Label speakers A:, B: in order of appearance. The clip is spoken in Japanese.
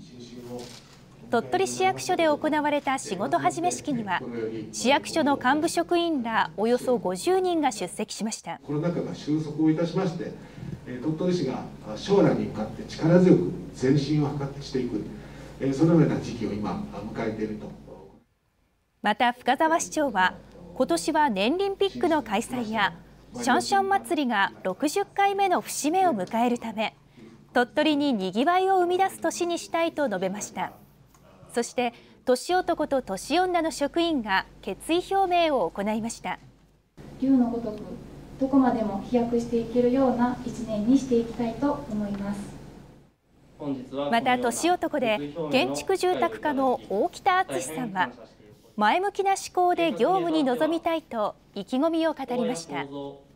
A: 鳥取市役所で行われた仕事始め式には、市役所の幹部職員らおよそ50人が出席しました。
B: コロナ禍が収束をいたしまして、鳥取市が将来に向かって力強く前進を図ってしていく、そのような時期を今迎えていると。
A: また深澤市長は、今年は年輪ピックの開催やシャンシャン祭りが60回目の節目を迎えるため、鳥取ににぎわいを生み出す年にしたいと述べました。そして年男と年女の職員が決意表明を行いました。
C: 龍のごとくどこまでも飛躍していけるような一年にしていきたいと思います。
A: また年男で建築住宅課の大北敦さんは、前向きな思考で業務に臨みたいと意気込みを語りました。